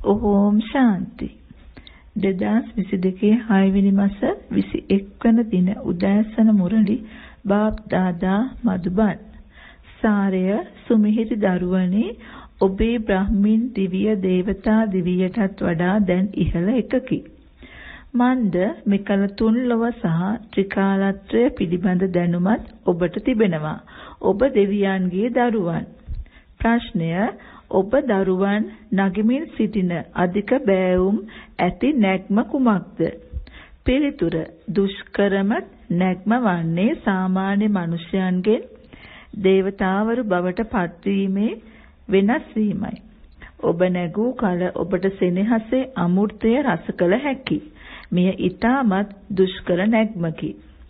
ඕම් ශාන්ති. 2022 6 වෙනි මාස 21 වන දින උදෑසන මුරලි බාප් දාදා මදුබන්. සාරය සුමිහිරි දරුවනි, ඔබේ බ්‍රහ්මින් දිව්‍ය දේවතා දිවියටත් වඩා දැන් ඉහළ එකකි. මන්ද මෙකල තුන් ලොව සහ ත්‍රිකාලත්‍රය පිළිබඳ දැනුමත් ඔබට තිබෙනවා. ඔබ දෙවියන්ගේ දරුවන්. ප්‍රශ්නය: ඔබ දරුවන් නගමින් සිටින අධික බෑවුම් ඇති නැග්ම කුමක්ද? පිළිතුර: දුෂ්කරම නැග්ම වන්නේ සාමාන්‍ය මිනිසයන්ගෙන් දේවතාවරු බවට පත්වීමේ වෙනස් වීමයි. ඔබ නැගූ කල ඔබට සෙනෙහසේ අමෘතය රස කළ හැකි. මෙය ඊටමත් දුෂ්කර නැග්මකි.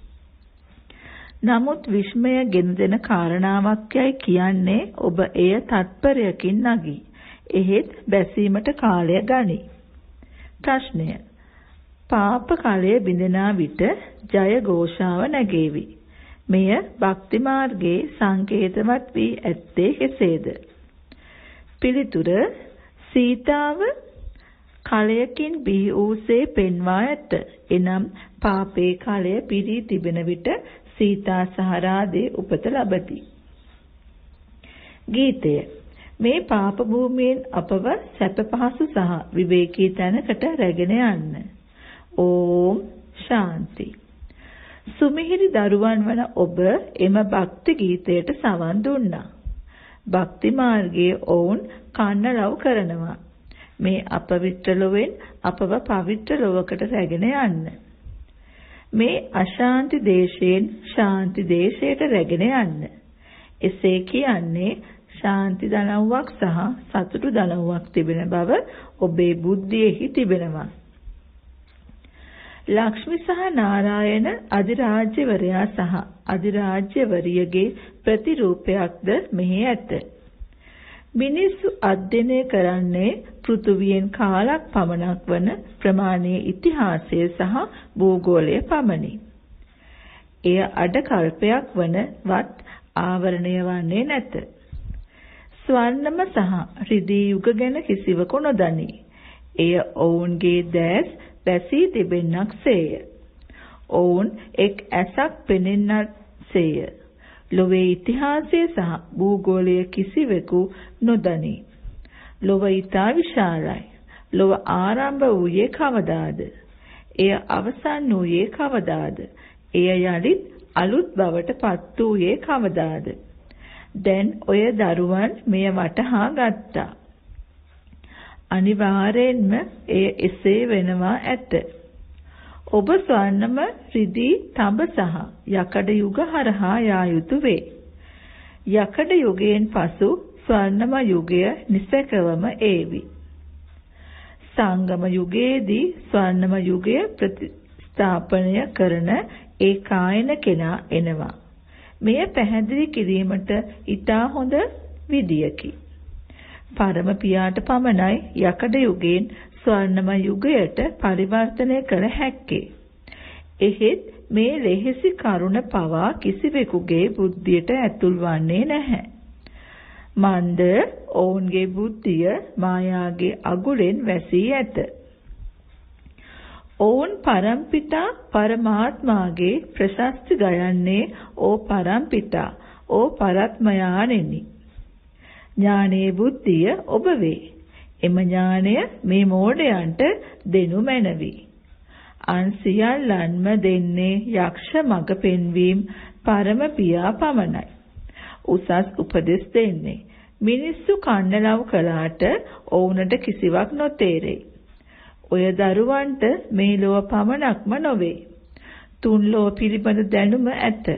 නමුත් විස්මය ගෙන දෙන කාරණාවක් යයි කියන්නේ ඔබ එය තත්පරයකින් නගී. එහෙත් බැසීමට කාලය ගනී. ප්‍රශ්නය: පාප කලය බිඳෙනා විට ජය ഘോഷාව නැගේවි. මෙය භක්ති මාර්ගයේ සංකේතවත් වී ඇත්තේ කෙසේද? පිළිතුර: සීතාව කලයකින් බිහි වූසේ පෙන්වා ඇත. එනම් පාපේ කලය පිරී තිබෙන විට සීතා සහ රාදේ උපත ලබති. ගීතය: මේ පාප භූමියෙන් අපව සැප පහසු සහ විවේකී තැනකට රැගෙන යන්න. ඕම් ශාන්ති. සුමිහිරි දරුවන් වන ඔබ එම භක්ති ගීතයට සවන් දුන්නා. භක්ති මාර්ගයේ ඔවුන් කන්නලව් කරනවා. මේ අපවිත්‍ර ලොවෙන් අපව පවිත්‍ර ලොවකට රැගෙන යන්න. මේ අශාන්ති දේශයෙන් ශාන්ති දේශයට රැගෙන යන්න. එසේ කියන්නේ ශාන්ති දනව්වක් සහ සතුටු දනව්වක් තිබෙන බව ඔබේ බුද්ධියෙහි තිබෙනවා. ලක්ෂ්මී සහ නාරායන අධිරාජ්‍යවරයා සහ අධිරාජ්‍යවරියගේ ප්‍රතිරූපයක්ද මෙහි ඇත. මිනිස්සු අධ්‍යයනය කරන්නේ පෘථුවියෙන් කාලක් පමණක් වන ප්‍රමාණීය ඉතිහාසය සහ භූගෝලය පමණි. එය අඩ කල්පයක් වනවත් ආවරණය වන්නේ නැත. ස්වර්ණම සහ රිදී යුග ගැන කිසිවකු නොදනී. එය ඔවුන්ගේ දැස් වැසී තිබෙන්නක් සේය. ඔවුන් එක් ඇසක් පෙනෙන්නක් සේය. ලොවේ ඉතිහාසය සහ භූගෝලය කිසිවෙකු නොදනී. ලොව ඉතා විශාලයි. ලොව ආරම්භ වූයේ කවදාද? එය අවසන් වූයේ කවදාද? එය යලිත් අලුත් බවට පත් වූයේ කවදාද? දැන් ඔය දරුවන් මෙය වටහා ගත්තා. අනිවාර්යෙන්ම එය එසේ වෙනවා ඇත. ඔබ ස්වර්ණම රිදී තඹ සහ යකඩ යුග හරහා යා යුතු වේ. යකඩ යුගයෙන් පසු ස්වර්ණම යුගය නිසකවම ඒවි. සංගම යුගයේදී ස්වර්ණම යුගය ප්‍රතිස්ථාපනය කරන ඒ කායන කෙනා එනවා. මෙය පැහැදිලි කිරීමට ඉතා හොඳ විදියකි. පරම පියාට පමණයි යකඩ යුගයෙන් ස්වර්ණම යුගයට පරිවර්තනය කළ හැක්කේ. එහෙත් මේ ලෙහෙසි කරුණ පවා කිසිවෙකුගේ බුද්ධියට ඇතුල් වන්නේ නැහැ. මන්ද ඔවුන්ගේ බුද්ධිය මායාගේ අගුලෙන් වැසී ඇත. ඔවුන් පරම්පිතා පරමාත්මාගේ ප්‍රශස්ති ගයන්නේ ඕ පරම්පිතා ඕ පරත්මයාණෙනි. ඥානයේ බුද්ධිය ඔබ වේ. එම ඥානය මේ මෝඩයන්ට දෙනු මැනවි. අන් සියල්ලන්ම දෙන්නේ යක්ෂ මඟ පෙන්වීම පරම පියා පමණයි. උසස් උපදෙස් දෙන්නේ. මිනිස්සු කන්නලව් කළාට ඔවුන්ට කිසිවක් නොතේරෙයි. ඔය දරුවන්ට මේ ලෝව පමණක්ම නොවේ. තුන් ලෝව පිළිබඳ දැනුම ඇත.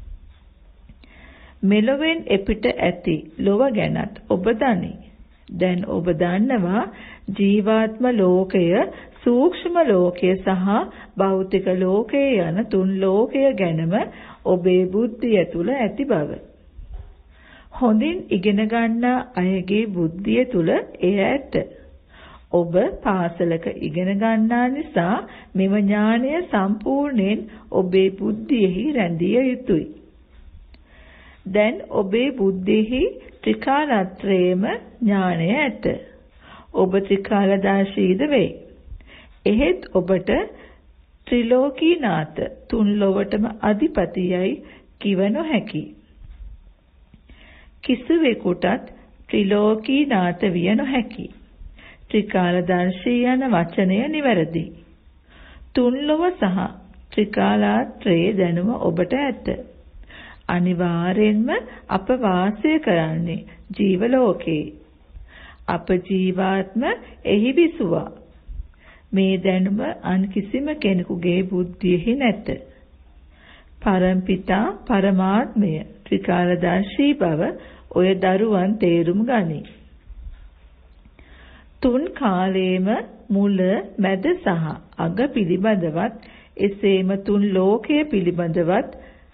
මෙලොවෙන් එපිට ඇති ලොව ගැනත් ඔබ දනී. දැන් ඔබ දන්නවා ජීවාත්ම ලෝකය, සූක්ෂම ලෝකය සහ භෞතික ලෝකය යන තුන් ලෝකය ගැනම ඔබේ බුද්ධිය තුල ඇති බව. හොඳින් ඉගෙන ගන්නා අයගේ බුද්ධිය තුල එය ඇත. ඔබ පාසලක ඉගෙන ගන්නා නිසා මෙම ඥානය සම්පූර්ණයෙන් ඔබේ බුද්ධියෙහි රැඳිය යුතුයි. දැන් ඔබේ බුද්ධියෙහි ත්‍රිකාලත්‍රයේම ඥානය ඇත. ඔබ ත්‍රිකාලදර්ශීද වේ. එහෙත් ඔබට ත්‍රිලෝකීනාථ තුන් ලොවටම අධිපතියයි කිව නොහැකි. කිසිවෙකුටත් ත්‍රිලෝකීනාථ විය නොහැකි. ත්‍රිකාලදර්ශී යන වචනය නිවැරදි. තුන් ලොව සහ ත්‍රිකාලාත්‍රයේ දැනුම ඔබට ඇත. අනිවාර්යෙන්ම අප වාසය කරන්නේ ජීව ලෝකේ. අප ජීවාත්ම එහි විසුවා. මේ දැනුම අන් කිසිම කෙනෙකුගේ බුද්ධියෙහි නැත. පරම්පිතා පරමාත්මය ත්‍රිකාලදර්ශී බව ඔය දරුවන් තේරුම් ගනී. තුන් කාලයේම මුල මැද සහ අග පිළිබඳවත් එසේම තුන් ලෝකයේ පිළිබඳවත්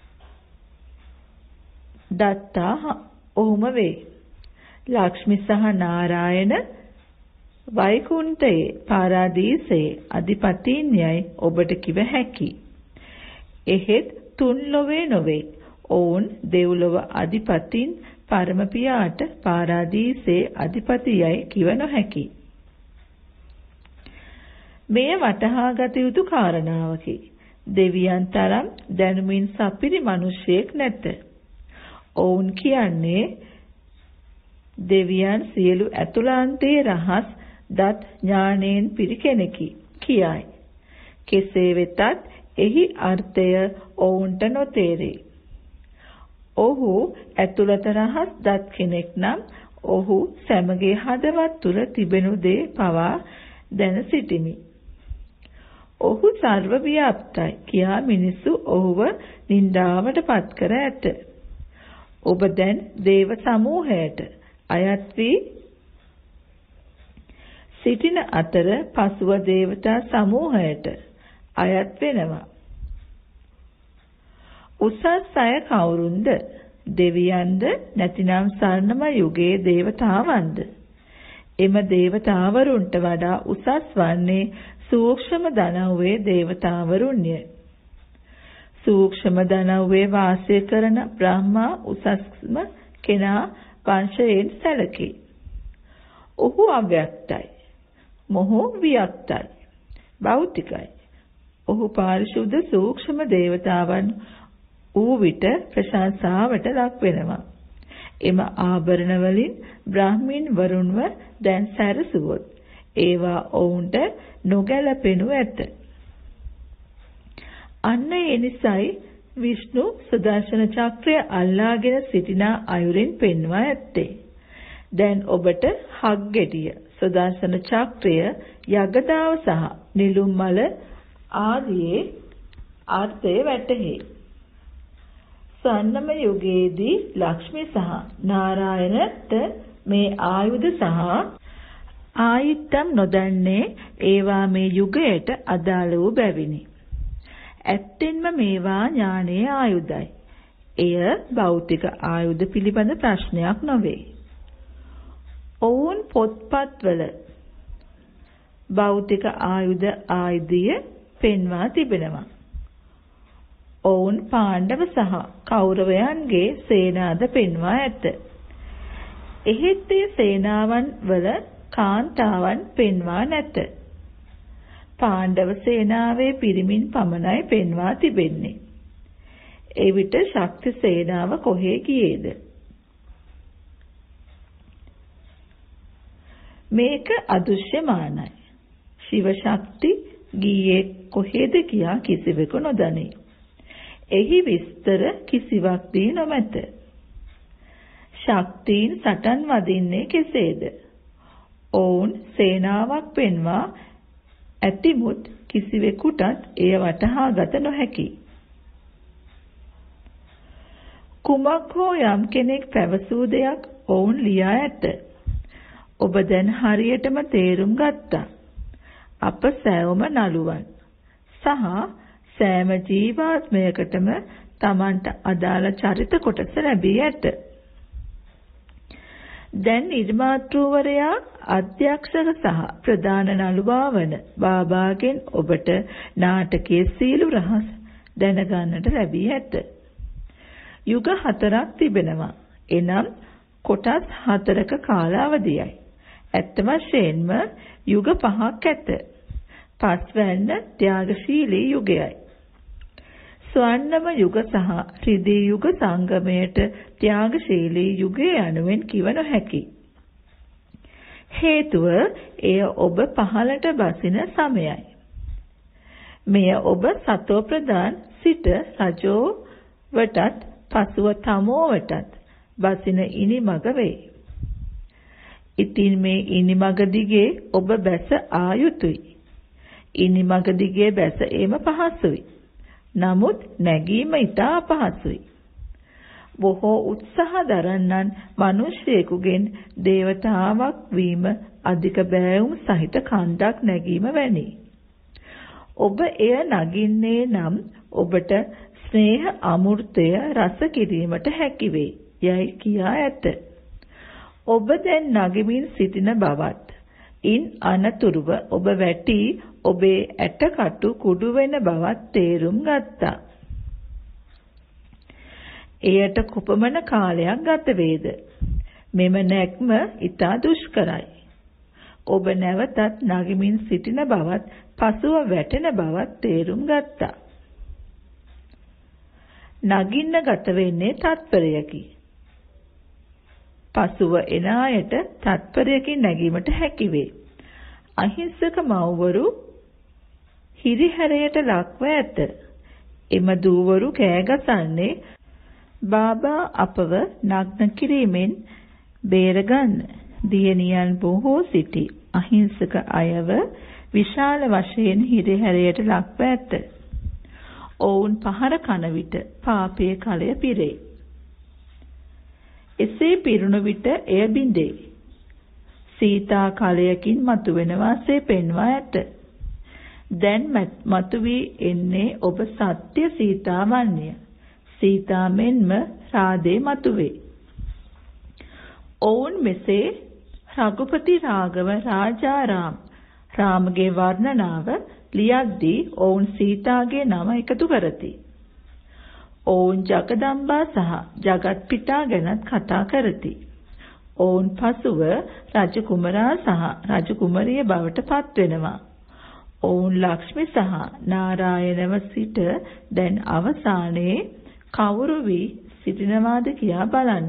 දත්තා ඔහුම වේ. ලක්ෂ්මී සහ නාරායන වෛකුන්ඨයේ පාරාදීසයේ අධිපතීන්යයි ඔබට කිව හැකි. එහෙත් තුන් ලොවේ නොවේ. ඔවුන් දෙව්ලොව අධිපතින් පරම පියාට පාරාදීසයේ අධිපතියයි කිව නොහැකි. මෙය වටහා ගත යුතු කාරණාවකි. දෙවියන් තරම් දැනුමින් සපිරි මිනිසෙක් නැත. ඔවුන් කියන්නේ දෙවියන් සියලු ඇතුළාන්තයේ රහස් දත් ඥාණයෙන් පිරි කෙනෙකි කියයි. කෙසේ වෙතත් එහි අර්ථය ඔවුන්ට නොතේරේ. ඔහු ඇතුළත රහස් දත් කෙනෙක් නම් ඔහු සැමගේ හදවත් තුල තිබෙනු දේ පවා දැන සිටිමි. ඔහු සර්ව ව්‍යාප්තයි කියා මිනිසු ඔහුව නින්දාවට පත් කර ඇත. ඔබ දැන් දේව සමූහයට අයත් වී සිටින අතර පසුව දේවතා සමූහයට අයත් වෙනවා. උසස් අය කවුරුන්ද? දෙවියන්ද නැතිනම් ස්වර්ණම යුගයේ දේවතාවන්ද? එම දේවතාවරුන්ට වඩා උසස් වන්නේ සූක්ෂම දනව්වේ දේවතාවරුන්ය. සූක්ෂම දනව්වේ වාසය කරන බ්‍රහ්මා උසස්ම කෙනා වංශයෙන් සැලකේ. ඔහු අව්‍යක්තයි. මොහු වියක්තයි. භෞතිකයි. ඔහු පාරිශුද්ධ සූක්ෂම දේවතාවන් ඌ විට ප්‍රශංසාවට ලක් වෙනවා. එම ආභරණ වලින් බ්‍රාහ්මීන් වරුන්ව දැන් සැරසුවොත් ඒවා ඔවුන්ට නොගැලපෙනු ඇත. අන්න ඒ නිසයි විෂ්ණු සුදර්ශන චක්‍රය අල්ලාගෙන සිටින අයුරින් පෙන්වා ඇත්තේ. දැන් ඔබට හග්ගෙඩිය සුදර්ශන චක්‍රය යගදාව සහ නිලුම් මල ආදී අර්ථය වැටහේ. ස්වර්ණම යුගයේදී ලක්ෂ්මී සහ නාරායණට මේ ආයුධ සහ ආයිත්තම් නොදන්නේ ඒවා මේ යුගයට අදාළ වූ බැවිනි. ඇත්තෙන්ම මේවා ඥානයේ ආයුධයි. එය භෞතික ආයුධ පිළිබඳ ප්‍රශ්නයක් නොවේ. ඔවුන් පොත්පත්වල භෞතික ආයුධ ආයුධය පෙන්වා තිබෙනවා. ඔවුන් පාණ්ඩව සහ කෞරවයන්ගේ සේනාද පෙන්වා ඇත. එහෙත් ඒ සේනාවන් වල කාන්තාවන් පෙන්වා නැත. පාණ්ඩව සේනාවේ පිරිමින් පමණයි පෙන්වා තිබෙන්නේ. එවිට ශක්ති සේනාව කොහේ ගියේද? මේක අදෘශ්‍යමානයි. ශිව ශක්ති ගියේ කොහෙද කියා කිසිවෙකු නොදනී. එහි විස්තර කිසිවක් දී නොමැත. ශක්තියින් සටන් වදින්නේ කෙසේද? ඔවුන් සේනාවක් පෙන්වා ඇතිමුත් කිසිවෙකුටත් එය වටහා ගත නොහැකි. කුමක් හෝ යම් කෙනෙක් පැවසූ දෙයක් ඔවුන් ලියා ඇත. ඔබ දැන් හරියටම තේරුම් ගත්තා. අප සෑවම නළුවන් සහ සෑම ජීවාත්මයකටම Tamanට අදාළ චරිත කොටස ලැබී ඇත. දැන් නිර්මාතෘවරයා අධ්‍යක්ෂක සහ ප්‍රධාන නළුවා වන බාබාගෙන් ඔබට නාටකයේ සීළු රහස් දැනගන්නට ලැබී ඇත. යුග 4ක් තිබෙනවා. එනම් කොටස් 4ක කාලාවධියයි. ඇත්ත වශයෙන්ම යුග 5ක් ඇත. පස්වැන්න ත්‍යාගශීලී යුගයයි. ස්වර්ණම යුග සහ රිදී යුග සංගමයට ත්‍යාගශීලී යුගය යනුවෙන් කිව නොහැකි. හේතුව එය ඔබ පහළට බසින සමයයි. මෙය ඔබ සතෝ ප්‍රදාන් සිට රජෝ වටත් පසුව තමෝ වටත් බසින ඉනිමග වේ. ඉතින් මේ ඉනිමග දිගේ ඔබ බැස ආ යුතුයි. ඉනිමග දිගේ බැස ඒම පහසුයි. නමුත් නැගීම ඉතා අපහසුයි. බොහෝ උත්සාහ දරන්නන් මිනිසෙකුගෙන් දේවතාවක් වීම අධික බෑවුම් සහිත කන්දක් නැගීම වැනි. ඔබ එය නගින්නේ නම් ඔබට ස්නේහ අමෘතය රස කිරීමට හැකි වේ යයි කියා ඇත. ඔබ දැන් නගමින් සිටින බවත් ඉන් අනතුරුව ඔබ වැටි ඔබේ ඇටකටු කුඩු වෙන බවත් තේරුම් ගත්තා. එයට කොපමණ කාලයක් ගත වේද? මෙම නැග්ම ඉතා දුෂ්කරයි. ඔබ නැවතත් නගමින් සිටින බවත් පසුව වැටෙන බවත් තේරුම් ගත්තා. නගින්න ගත වෙන්නේ තත්පරයකි. පසුව එන අයට තත්පරයකින් නැගීමට හැකි වේ. අහිංසක මව්වරු හිරිහැරයට ලක්ව ඇත. එම දූවරු කෑගසන්නේ බාබා අපව නග්න කිරීමෙන් බේරගන්න. දියණියන් බොහෝ සිටි අහිංසක අයව විශාල වශයෙන් හිරිහැරයට ලක්ව ඇත. ඔවුන් පහර කන විට පාපයේ කලය පිරේ. එසේ පිරුණු විට එය බිඳේ. සීතා කලයකින් මතුවෙන වාසේ පෙන්වා ඇත. දැන් මතුවී එන්නේ ඔබ සත්‍ය සීතාවන්ය. සීතා මෙන්ම රාදේ මතුවේ. ඔවුන් මෙසේ රඝුපති රාඝව රාජාරාම් රාමගේ වර්ණනාව ලියද්දී ඔවුන් සීතාගේ නම එකතු කරති. ඔවුන් ජගදම්බා සහ ජගත් පිතා ගැනත් කතා කරති. ඔවුන් පසුව රජකුමරා සහ රජකුමරිය බවට පත්වෙනවා. ඔවුන් ලක්ෂ්මී සහ නාරායණව සිට දැන් අවසානයේ කවුරු වී සිටිනවාද කියා බලන්න.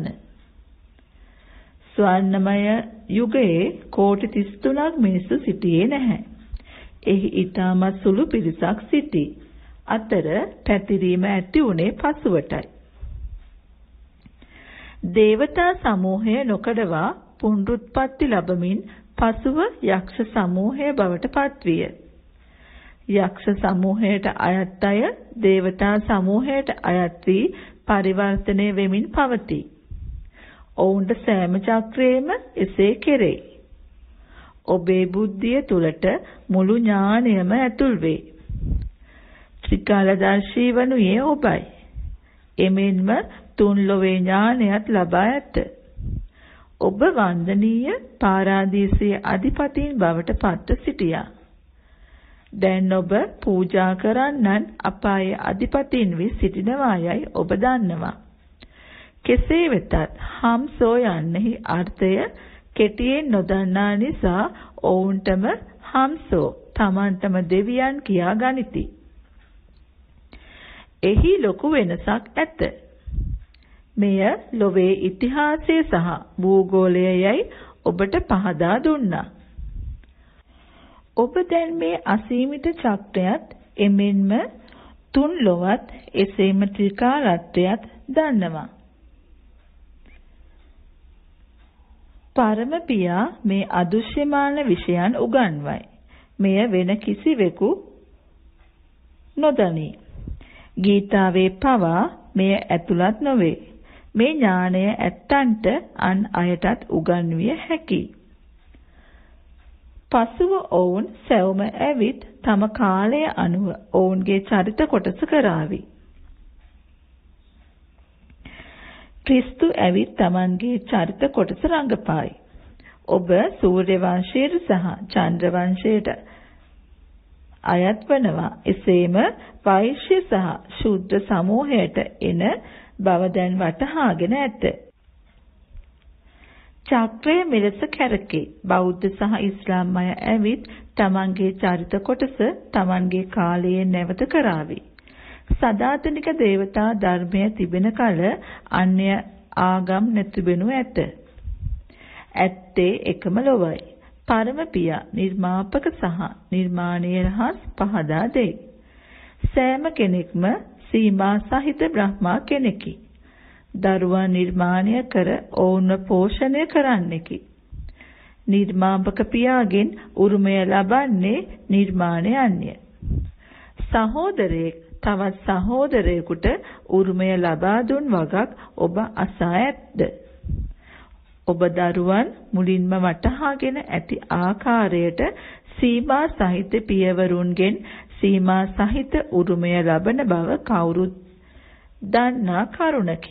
ස්වර්ණමය යුගයේ කෝටි 33ක් මිනිස්සු සිටියේ නැහැ. එහි ඊටමත් සුළු පිරිසක් සිටී. අතර පැතිරීම ඇති උනේ පසුවටයි. දේවතා සමූහය නොකඩවා පුනරුත්පත්ති ලැබමින් පසුව යක්ෂ සමූහය බවට පත්විය. යක්ෂ සමූහයට අයත් අය දේවතා සමූහයට අයත් වී පරිවර්තනය වෙමින් පවතී. ඔවුන්ට සෑම චක්‍රයේම එසේ කෙරේ. ඔබේ බුද්ධිය තුලට මුළු ඥානයම ඇතුල් වේ. ත්‍රිකාලදර්ශී වනුයේ ඔබයි. එමෙන්ම තුන් ලොවේ ඥානයත් ලබා ඇත. ඔබ වන්දනීය පාරාදීසයේ අධිපතීන් බවට පත්ව සිටියා. දැන් ඔබ පූජා කරන්නන් අපායේ අධිපතීන් වී සිටිනවායයි ඔබ දන්නවා. කෙසේ වෙතත් හම්සෝ යන්නෙහි අර්ථය කෙටියෙන් නොදන්නා නිසා ඔවුන්ටම හම්සෝ තමන්ටම දෙවියන් කියා ගනිති. එහි ලොකු වෙනසක් ඇත. මෙය ලොවේ ඉතිහාසය සහ භූගෝලයයි ඔබට පහදා දුන්නා. ඔබ දැන් මේ අසීමිත චක්‍රයත් එමෙන්ම තුන් ලොවත් එසේම ත්‍රිකාලත්වයත් දන්නවා. පරම පියා මේ අදෘශ්‍යමාන විෂයන් උගන්වයි. මෙය වෙන කිසිවෙකු නොදනී. ගීතාවේ පවා මෙය ඇතුළත් නොවේ. මේ ඥානය ඇත්තන්ට අන් අයටත් උගන්විය හැකියි. පසුව ඔවුන් සැවොම ඇවිත් තම කාලය අනුව ඔවුන්ගේ චරිත කොටස කරાવી. ක්‍රිස්තු ඇවිත් තමන්ගේ චරිත කොටස රඟපායි. ඔබ සූර්ය වංශයට සහ චන්ද්‍ර වංශයට අයත් වනවා. එසේම වෛශ්‍ය සහ ශූද්‍ර සමූහයට එන බව දැන් වටහාගෙන ඇත. චක්‍රය මෙලෙස කැරකේ. බෞද්ධ සහ ඉස්ලාම් අය ඇවිත් තමන්ගේ චරිත කොටස තමන්ගේ කාලයේ නැවත කරાવી. සදාතනික දේවතා ධර්මය තිබෙන කල අන්‍ය ආගම් නැතිබෙනු ඇත. ඇත්තේ එකම ලොවයි. පරම පියා නිර්මාපක සහ නිර්මාණීය රහස් පහදා දෙයි. සෑම කෙනෙක්ම සීමා සහිත බ්‍රහ්මා කෙනෙකි. දරුවන් නිර්මාණය කර ඔවුන්ව පෝෂණය කරන්නෙකි. නිර්මාපක පියාගෙන් උරුමය ලබන්නේ නිර්මාණයන්ය. සහෝදරයෙක් තවත් සහෝදරයෙකුට උරුමය ලබා දුන් වගක් ඔබ අසා ඇද්ද? ඔබ දරුවන් මුලින්ම වටහාගෙන ඇති ආකාරයට සීමා සහිත පියවරුන්ගෙන් සීමා සහිත උරුමය ලබන බව කවුරුත් දන්නා කරුණකි.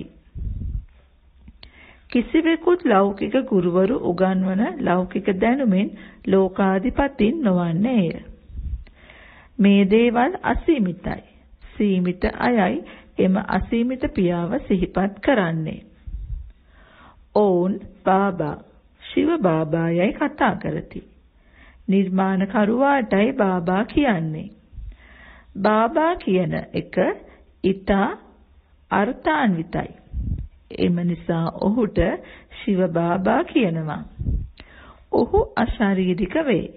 කිසිවෙකුත් ලෞකික ගුරුවරු උගන්වන ලෞකික දැනුමින් ලෝකාධිපතින් නොවන්නේය. මේ දේවල් අසීමිතයි. සීමිත අයයි එම අසීමිත පියාව සිහිපත් කරන්නේ. ඔවුන් බාබා ශිව බාබා යයි කතා කරති. නිර්මාණකරුවාටයි බාබා කියන්නේ. බාබා කියන එක ඊතා අර්ථාන්විතයි. එම නිසා ඔහුට ශිව බාබා කියනවා. ඔහු අශාරීරික වේ.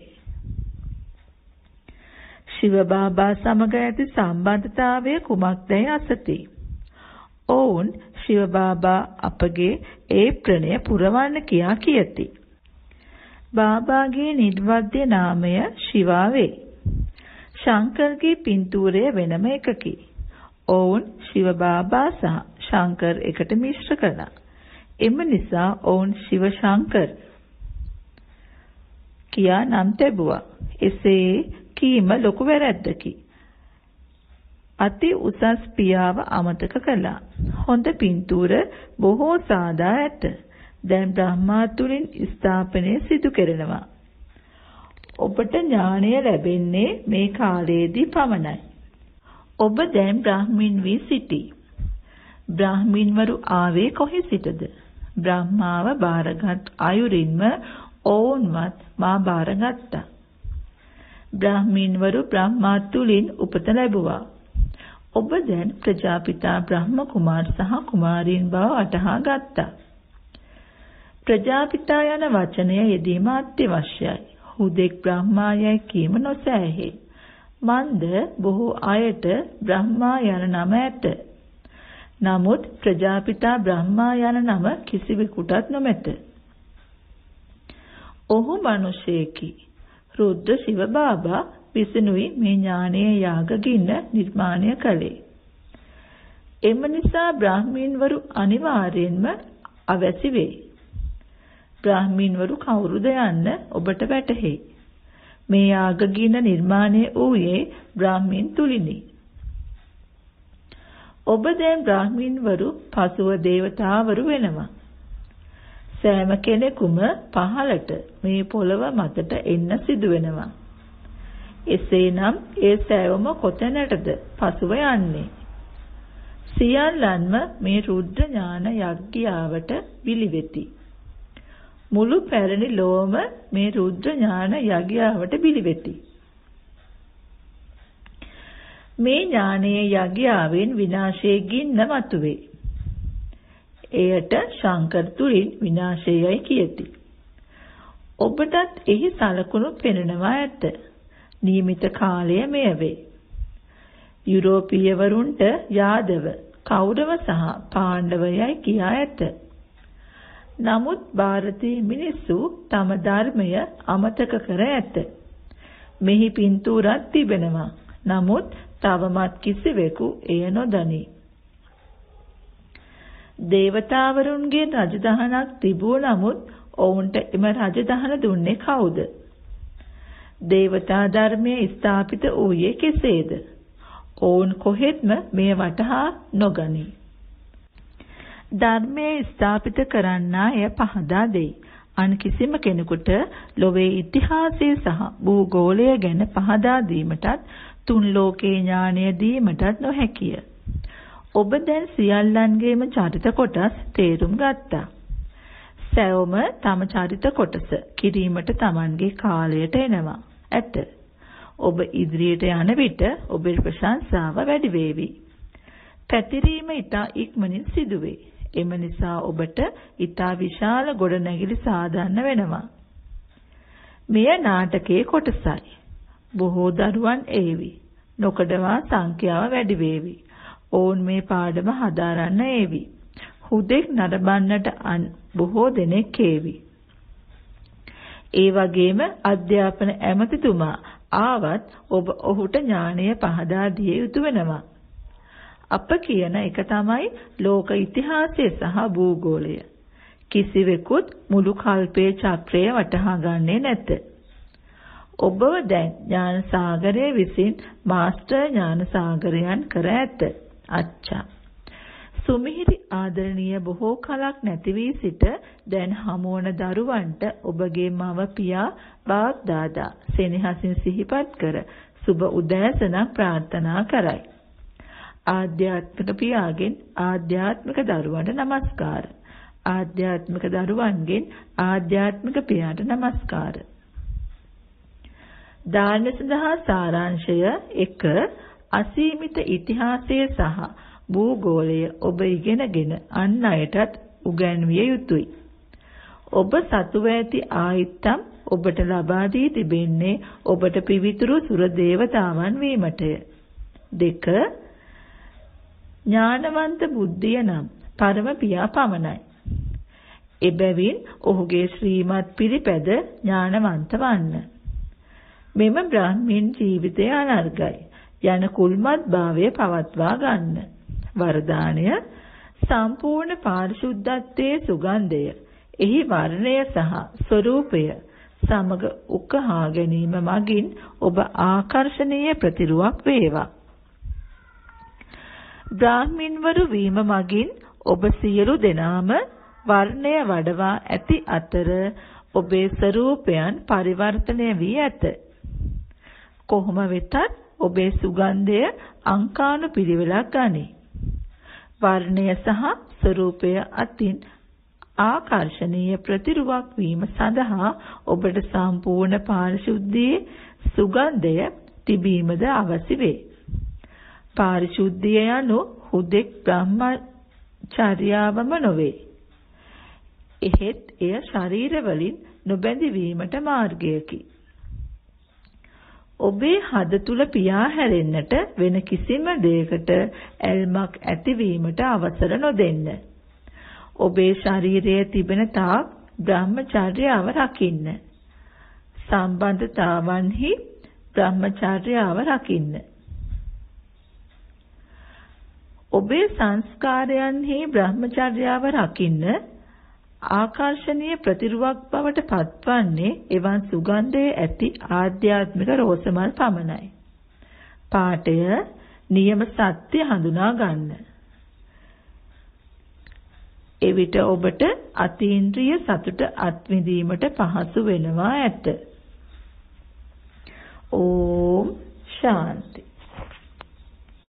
ශිව බාබා සමග ඇති සම්බන්ධතාවය කුමක්දයි අසති. ඔවුන් ශිව බාබා අපගේ ඒ ප්‍රණය පුරවන්න කියා කියති. බාබාගේ නිර්වද්‍ය නාමය ශිවා වේ. ශංකර්ගේ පින්තූරය වෙනම එකකි. ඔවුන් ශිව බාබා සහ ශංකර් එකට මිශ්‍ර කළා. එම නිසා ඔවුන් ශිව ශංකර් කියා නම් තැබුවා. එසේ කීම ලොකු වැරැද්දකි. අති උසස් පියාව අමතක කළා. හොඳ පින්තූර බොහෝ සාදා ඇත. දැන් බ්‍රහ්මා තුලින් ස්ථාපනය සිදු කරනවා. ඔබට ඥානය ලැබෙන්නේ මේ කාලයේදී පමණයි. ඔබ දැන් බ්‍රාහ්මින් වී සිටී. බ්‍රාහ්මින්වරු ආවේ කොහේ සිටද? බ්‍රහ්මාව බාරගත් අයුරින්ම ඔවුන්වත් මා බාරගත්තා. බ්‍රාහ්මින්වරු බ්‍රහ්මා තුලින් උපත ලැබුවා. ඔබ දැන් ප්‍රජාපිතා බ්‍රහ්ම කුමාර සහ කුමාරීන් බව වටහා ගත්තා. ප්‍රජාපිතා යන වචනය යෙදීම අත්‍යවශ්‍යයි. හුදෙක් බ්‍රහ්මා යයි කීම නොසෑහේ. මන්ද බොහෝ අයට බ්‍රහ්මා යන නම ඇත. නමුත් ප්‍රජාපිතා බ්‍රහ්මා යන නම කිසිවෙකුටත් නොමැත. ඔහු මිනිසෙකි. රුද්‍ර ශිව බාබා විසිනුයි මේ ඥානයේ යාගගින්න නිර්මාණය කළේ. එම නිසා බ්‍රාහ්මීන්වරු අනිවාර්යෙන්ම අවැසි වේ. බ්‍රාහ්මීන්වරු කවුරුද යන්න ඔබට වැටහෙයි. මේ යාගගින්න නිර්මාණය වූයේ බ්‍රාහ්මීන් තුලිනි. ඔබ දැන් බ්‍රාහ්මීන්වරු පසුව දේවතාවරු වෙනවා. සෑම කෙනෙකුම පහළට මේ පොළව මතට එන්න සිදු වෙනවා. එසේනම් ඒ සෑවම කොතැනටද පසුව යන්නේ? සියල්ලන්ම මේ රුද්‍ර ඥාන යග්ගියාවට බිලිවෙති. මුළු පැරණි ලෝම මේ රුද්‍ර ඥාන යග්ගියාවට බිලිවෙති. මේ ඥානයේ යග්ගියාවෙන් විනාශයේ ගින්න මතුවේ. එයට ශංකර් තුලින් විනාශයයි කියති. ඔබටත් එහි සලකුණු පෙනෙනවා ඇත. නියමිත කාලය මෙය වේ. යුරෝපීයවරුන්ට යාදව, කෞරව සහ පාණ්ඩවයයි කියා ඇත. නමුත් ಭಾರತೀಯ මිනිස්සු තම ධර්මය අමතක කර ඇත. මෙහි පින්තූරක් තිබෙනවා. නමුත් තවමත් කිසිවෙකු එය නොදනී. දේවතාවරුන්ගේ රජදහනක් තිබූ නමුත් ඔවුන්ට එම රජදහන දුන්නේ කවුද? දේවතා ධර්මයේ ස්ථාපිත වූයේ කෙසේද? ඔවුන් කොහෙත්ම මේ වටහා නොගනී. ධර්මයේ ස්ථාපිත කරන්නා එය පහදා දෙයි. අන් කිසිම කෙනෙකුට ලෝකයේ ඉතිහාසය සහ භූගෝලය ගැන පහදා දීමටත් තුන් ලෝකේ ඥානය දීමටත් නොහැකිය. ඔබ දැන් සියල්ලන්ගේම චරිත කොටස් තේරුම් ගත්තා. සැවොම තම චරිත කොටස කිරීමට Tamanගේ කාලයට එනවා. ඇත. ඔබ ඉදිරියට යන විට ඔබේ ප්‍රශංසාව වැඩි වේවි. පැතිරීම ඊට ඉක්මනින් සිදුවේ. එම නිසා ඔබට ඊට විශාල ගොඩනැගිලි සාදන්න වෙනවා. මෙය නාටකයේ කොටසයි. බොහෝ දරුවන් ඒවි. නොකඩවා සංඛ්‍යාව වැඩි වේවි. ඔවුන් මේ පාඩම හදාරන්න ඒවි. හුදෙක් නරඹන්නට බොහෝ දෙනෙක් ඒවි. ඒ වගේම අධ්‍යාපන ඇමතිතුමා ආවත් ඔබ ඔහුට ඥානය පහදා දිය යුතු වෙනවා. අප කියන එක තමයි ලෝක ඉතිහාසය සහ භූගෝලය. කිසිවෙකුත් මුළු කල්පයේ චක්‍රය වටහා ගන්නේ නැත. ඔබව දැන් ඥාන සාගරයේ විසින් මාස්ටර් ඥාන සාගරයන් කර ඇත. අච්චා. සුමිහිරි ආදරණීය බොහෝ කලක් නැති වී සිට දැන් හමුවන දරුවන්ට ඔබගේ මව පියා බාප්දාදා සෙනෙහසින් සිහිපත් කර සුබ උදෑසනක් ප්‍රාර්ථනා කරයි. ආධ්‍යාත්මික පියාගෙන් ආධ්‍යාත්මික දරුවන්ට නමස්කාර. ආධ්‍යාත්මික දරුවන්ගෙන් ආධ්‍යාත්මික පියාට නමස්කාර. දාන සඳහා සාරාංශය 1. අසීමිත ඉතිහාසය සහ භූගෝලය ඔබ ඉගෙනගෙන අන් අයටත් උගන්විය යුතුය. ඔබ සතුව ඇති ආයිත්තම් ඔබට ලබා දී තිබෙන්නේ ඔබට පිවිතුරු සුර දේවතාවන් වීමටය. 2. ඥානවන්ත බුද්ධිය නම් පරම පියා පමණයි. එබැවින් ඔහුගේ ශ්‍රීමත් පිළිපැද ඥානවන්ත වන්න. මෙම බ්‍රාහ්මීන් ජීවිතය අනර්ගයි යන කුල්මත් භාවය පවත්වා ගන්න. වරදානය සම්පූර්ණ පාරිශුද්ධත්වයේ සුගන්ධය එහි වර්ණය සහ ස්වરૂපය සමග උකහා ගැනීම මගින් ඔබ ආකර්ශනීය ප්‍රතිරුවක් වේවා. බ්‍රාහ්මින්වරු වීම මගින් ඔබ සියලු දෙනාම වර්ණය වඩවා ඇති අතර ඔබේ ස්වરૂපයන් පරිවර්තනය වී ඇත. කොහොම වෙතත් ඔබේ සුගන්ධය අංකානුපිළිවෙලක් ගනී. වර්ණය සහ ස්වરૂපය අතින් ආකර්ශනීය ප්‍රතිරුවක් වීම සඳහා ඔබට සම්පූර්ණ පාරිශුද්ධියේ සුගන්ධය තිබීමද අවශ්‍ය වේ. පාරිශුද්ධිය යනු හුදෙක් බ්‍රහ්මචර්යාවම නොවේ. එහෙත් එය ශරීර වලින් නොබැඳී වීමට මාර්ගයකි. ඔබේ හද තුල පියා හැරෙන්නට වෙන කිසිම දෙයකට ඇල්මක් ඇතිවීමට අවසර නොදෙන්න. ඔබේ ශරීරයේ තිබෙන තාක් බ්‍රහ්මචර්යාව රකින්න. සම්බන්ධතාවන්හි බ්‍රහ්මචර්යාව රකින්න. ඔබේ සංස්කාරයන්හි බ්‍රහ්මචර්යාව රකින්න. ආකර්ශනීය ප්‍රතිරුවක් බවට පත්වන්නේ එවන් සුගන්ධයේ ඇති ආධ්‍යාත්මික රෝසමල් පමණයි. පාඨය නියම සත්‍ය හඳුනා ගන්න. එවිට ඔබට අතීන්ද්‍රිය සතුට අත්විඳීමට පහසු වෙනවා ඇත. ඕම් ශාන්ති.